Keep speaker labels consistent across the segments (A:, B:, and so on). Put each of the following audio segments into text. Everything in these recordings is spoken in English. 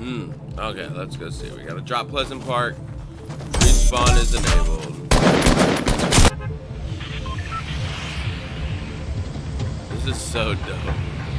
A: Okay, let's go see. We gotta drop Pleasant Park. Respawn is enabled. This is so dope.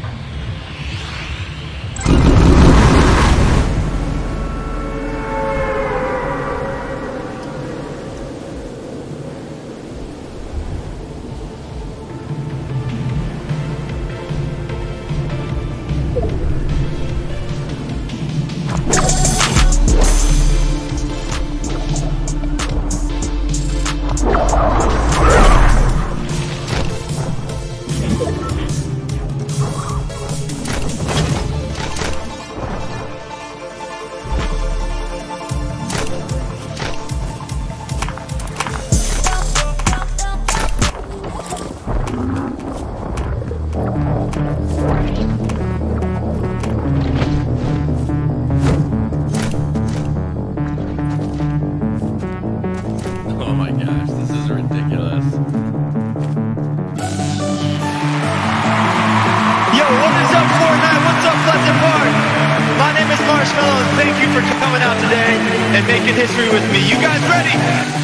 B: And making history with me. You guys ready?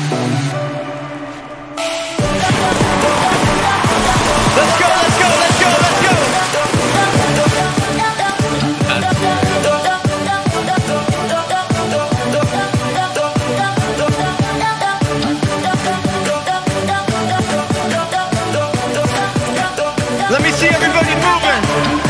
B: Let's go, let's go, let's go, let's go! Let me see everybody moving!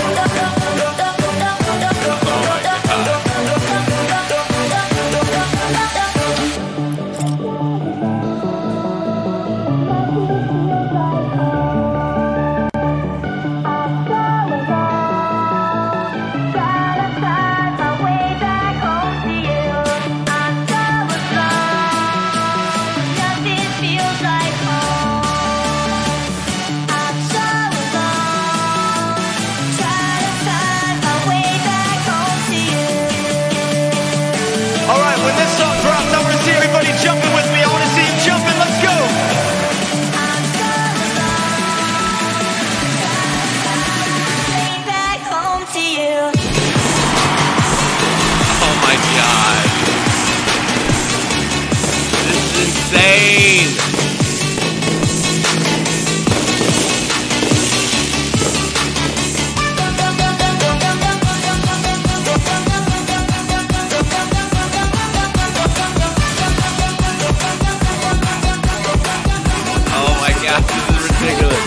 A: Insane. Oh my gosh, this is ridiculous.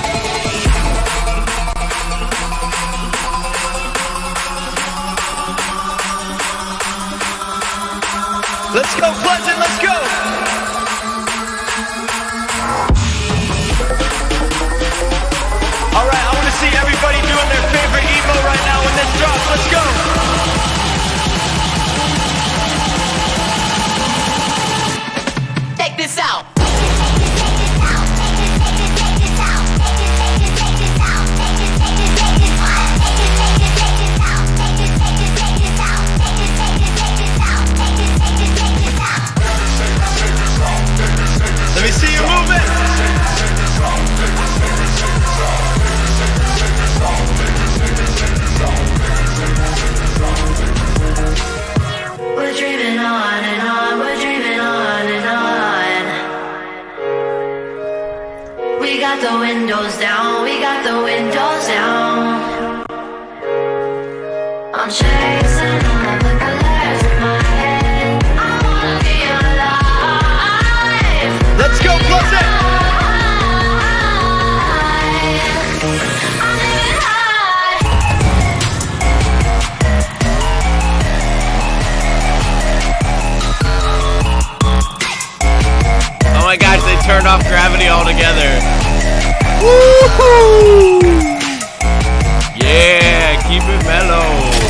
B: Let's go, Pleasant, let's go! Alright, I want to see everybody doing their favorite emo right now when this drops. Let's go!
C: Check this out!
B: Let me see you moving!
C: We're dreaming on and on, we're dreaming on and on. We got the windows down, we got the windows down. I'm chasing all the colors in my head. I wanna be alive.
B: Let's go, Pleasant!
A: Oh my gosh, they turned off gravity altogether. Woohoo! Yeah, keep it mellow.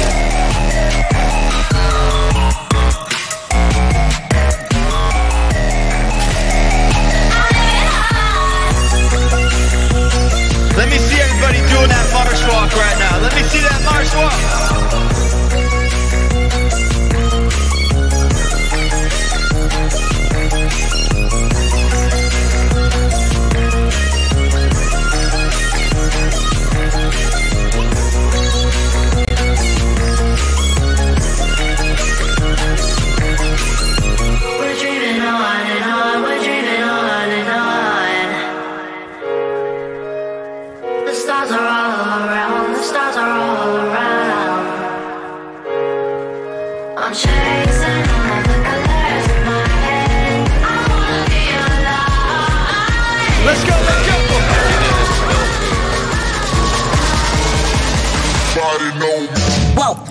B: Let me see everybody doing that marsh walk right now. Let me see that marsh walk.
D: everybody know me.
E: Whoa.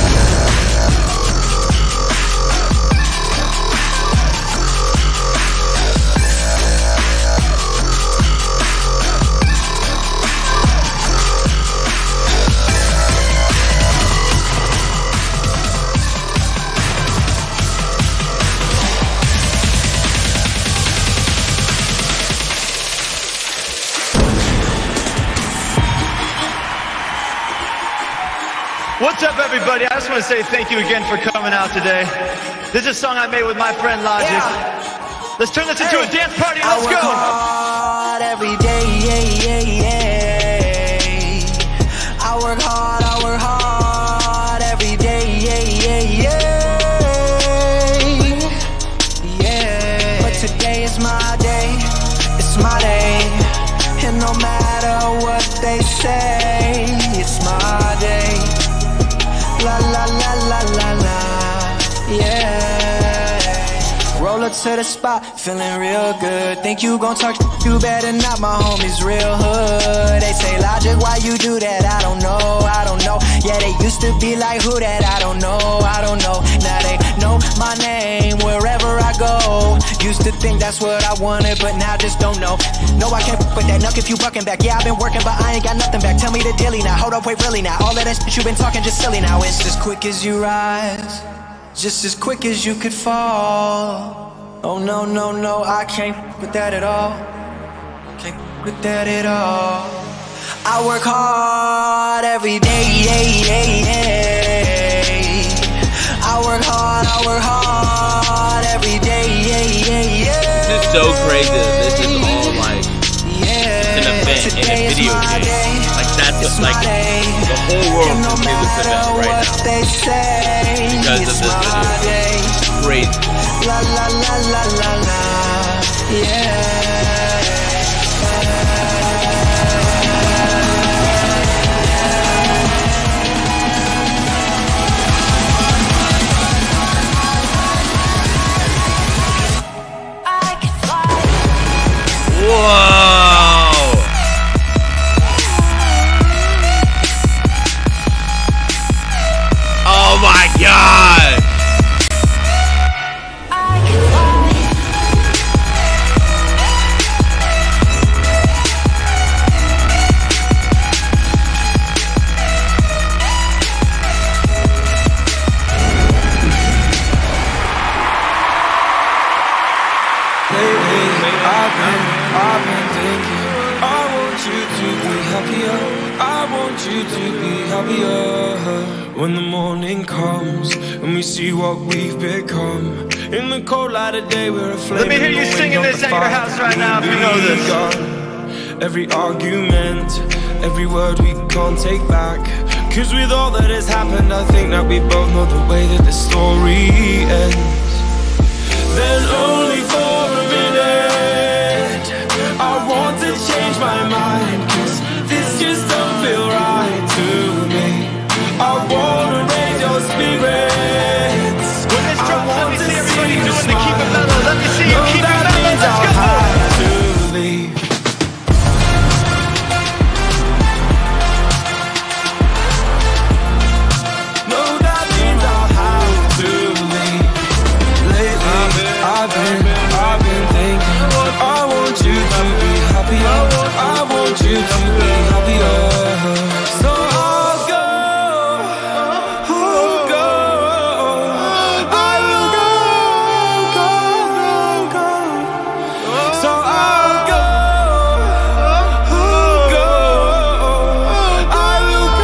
B: What's up, everybody? I just want to say thank you again for coming out today. This is a song I made with my friend Logic. Yeah. Let's turn this into a dance party. Let's go.
E: Hard every day. I work hard every day. But today is my day. It's my day. And no matter what they say, it's my day. La la la la la la, yeah. Roll up to the spot, feeling real good. Think you gon' talk, you better not, my homies real hood. They say, Logic, why you do that? I don't know. Yeah, they used to be like, who that? I don't know. Now they know my name wherever I go. Used to think that's what I wanted, but now just don't know. No, I can't with that nuck if you bucking back. Yeah, I've been working, but I ain't got nothing back. Tell me the dilly now, hold up, wait, really now. All of that shit you been talking just silly now. It's as quick as you rise, just as quick as you could fall. Oh no, I can't with that at all. Can't with that at all. I work hard every day. I work hard every day.
A: This is so crazy. This is all like an event in a video game. Like that's what, like the whole world can see this event right now because of this video. It's crazy.
E: La la la la la la, yeah.
A: Whoa! Oh my God!
F: I've been thinking, I want you to be happier. I want you to be happier. When the morning comes and we see what we've become. In the cold light of day we're a flame.
B: Let me hear you singing this at your house right now if you know this.
F: Every argument, every word we can't take back. Cause with all that has happened, I think that we both know the way that the story ends. Then only for a minute I want to change my mind, cause this just don't feel right to me. I wanna raise your spirits.
B: When this drop, let me see everybody doing the keep it mellow. Let me see you keep it mellow. Let's go.
F: To leave. No, that means I'll have to leave. Lately, I've been thinking, I want you to be happier. I want you to be happier. So I'll go. I will go. So I'll go. I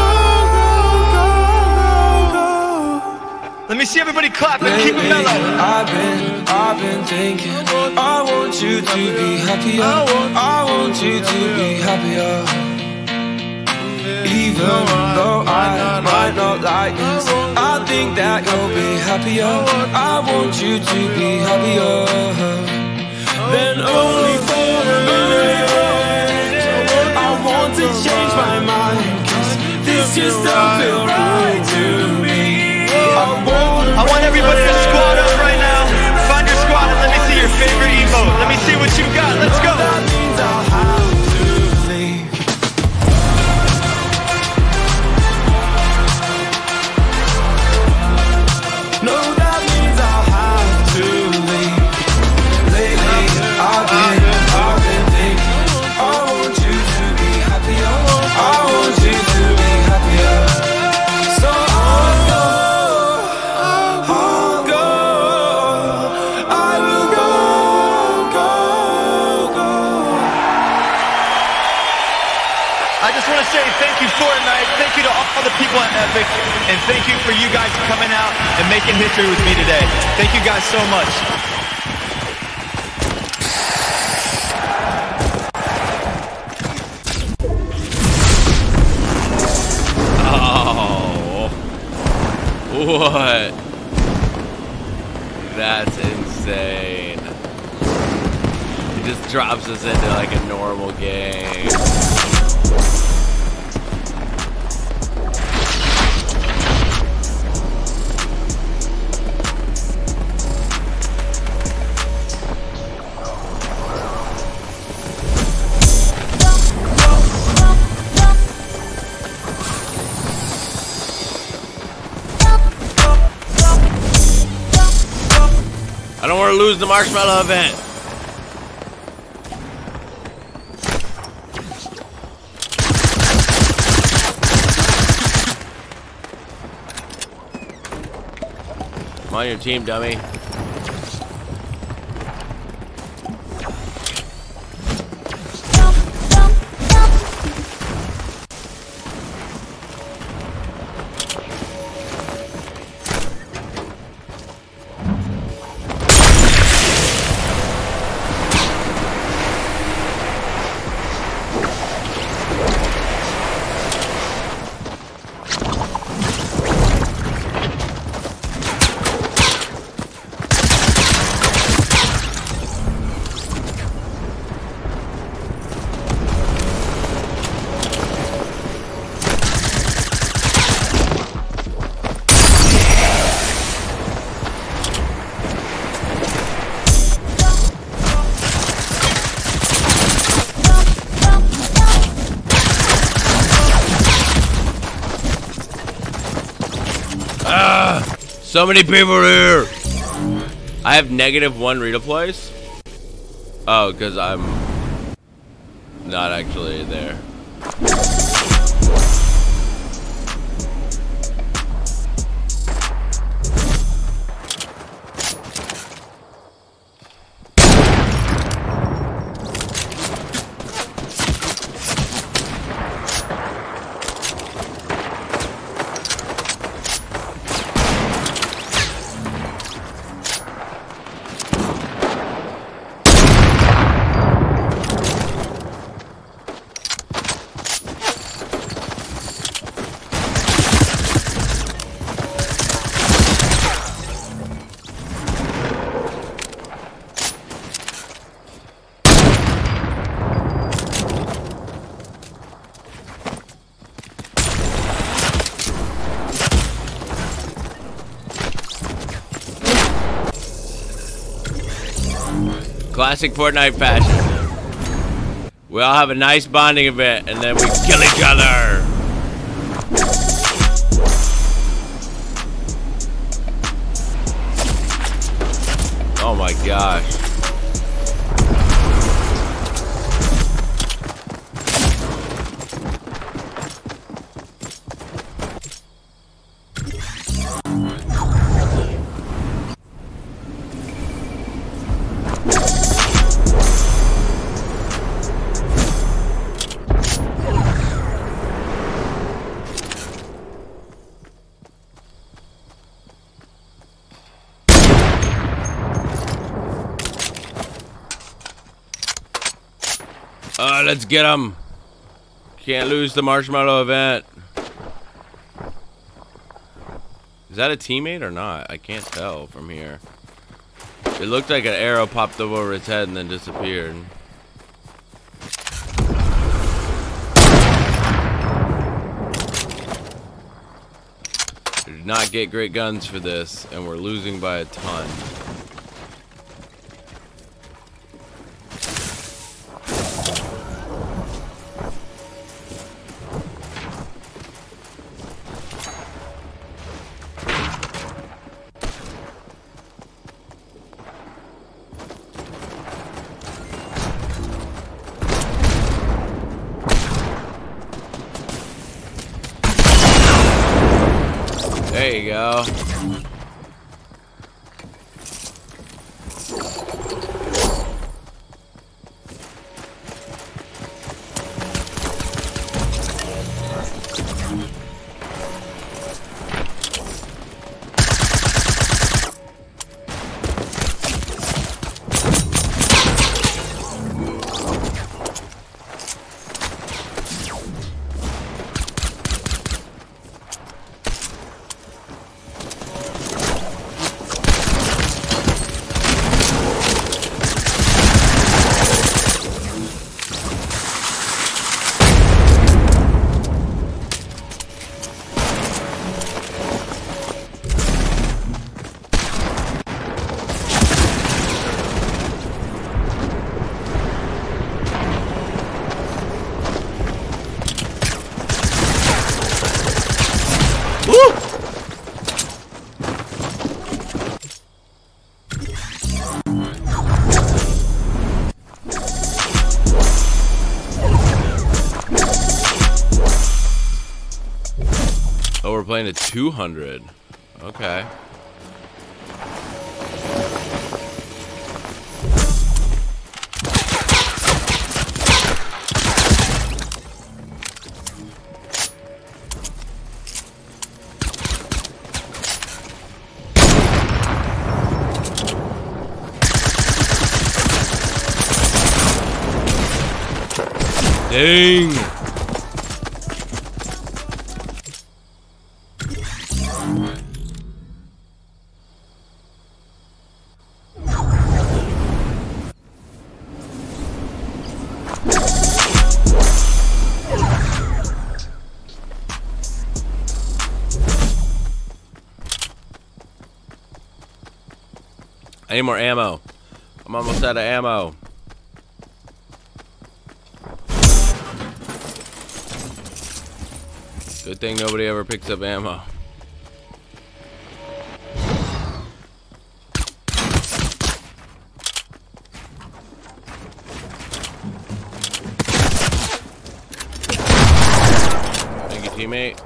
F: will go.
B: Let me see everybody clap and keep it mellow.
F: I've been thinking, I want you to be happier. I want you to be happier. Even though I might not like this, I think that you'll be happier. I want you to be happier. Then only for a minute I want to change my mind, cause this just don't feel right to me.
B: I want everybody to squat up right now. Find your squad and let me see your favorite emote. Let me see what you got. Let's go.
F: That means I'll have to leave.
B: all the people at Epic, and thank you for you guys coming out and making history with me today. Thank you guys so much.
A: Oh, what? That's insane. He just drops us into like a normal game. I don't want to lose the marshmallow event. I'm on your team, dummy. So many people here. I have -1 redeploys. Oh, because I'm not actually there. Classic Fortnite fashion. We all have a nice bonding event and then we kill each other. Oh my gosh. Let's get him. Can't lose the marshmallow event. Is that a teammate or not? I can't tell from here. It looked like an arrow popped over his head and then disappeared. We did not get great guns for this, and we're losing by a ton. There you go. Woo! Oh, we're playing at 200. Okay. Dang! I need more ammo. I'm almost out of ammo. Good thing nobody ever picks up ammo. Thank you, teammate.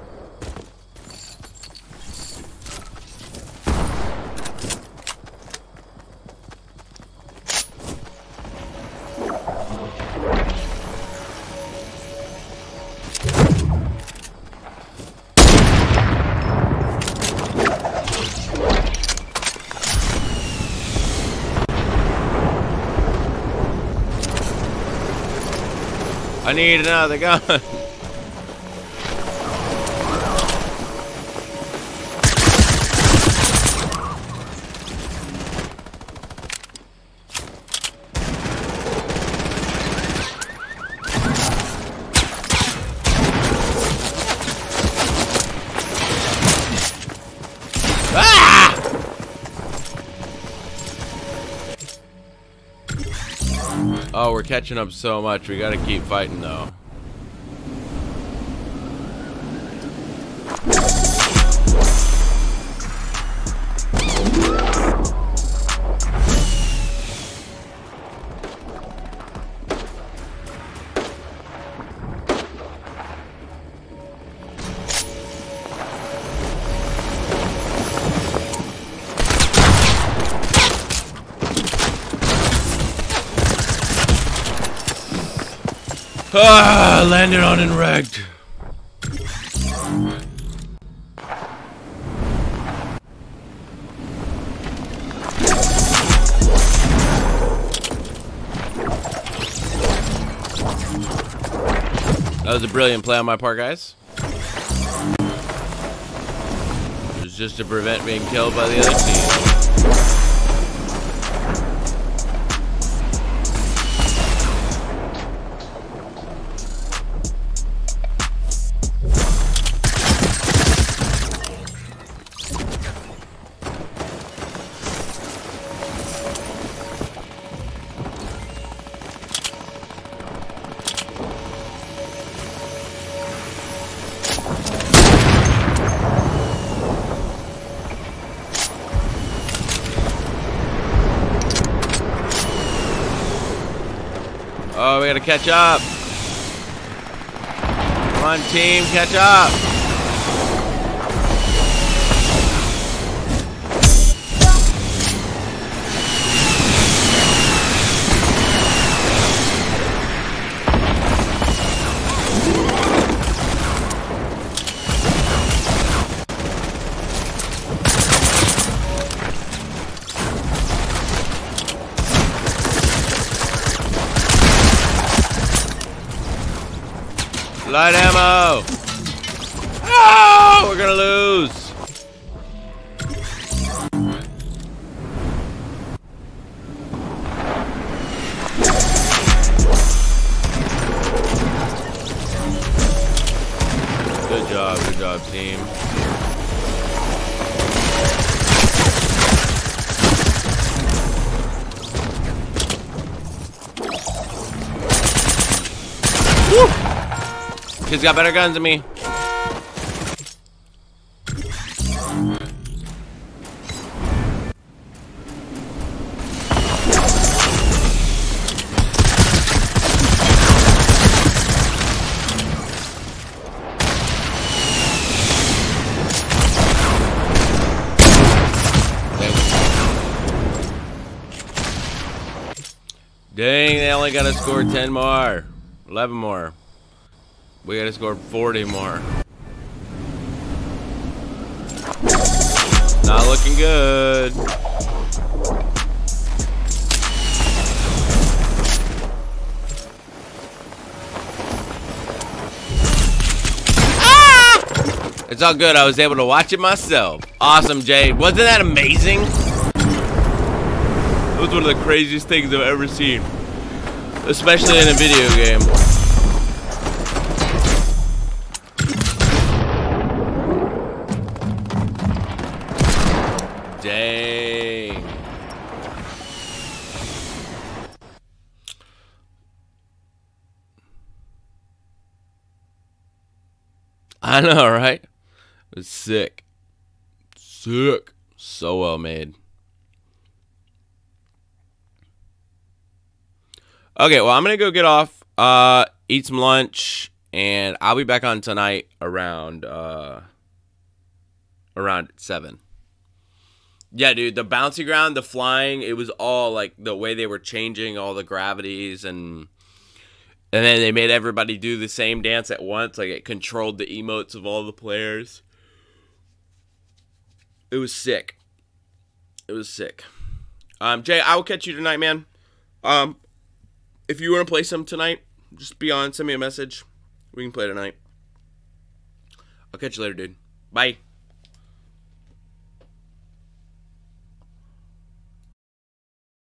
A: I need another gun. Oh, we're catching up so much. We gotta keep fighting, though. Ah, landed on and wrecked. That was a brilliant play on my part, guys. It was just to prevent being killed by the other team. Oh, we gotta catch up. Come on, team, catch up. Light ammo! Oh, we're gonna lose! Good job, team. Woo! Kids got better guns than me. Dang, they only gotta score 10 more. 11 more. We gotta score 40 more. Not looking good. It's all good. I was able to watch it myself. Awesome, Jay. Wasn't that amazing? It was one of the craziest things I've ever seen. Especially in a video game. Dang. I know, right? It was sick. Sick. So well made. Okay, well, I'm going to go get off, eat some lunch, and I'll be back on tonight around 7. Yeah, dude, the bouncy ground, the flying, it was all, like, the way they were changing all the gravities, and then they made everybody do the same dance at once. Like, it controlled the emotes of all the players. It was sick. It was sick. Jay, I will catch you tonight, man. If you want to play some tonight, just be on. Send me a message. We can play tonight. I'll catch you later, dude. Bye.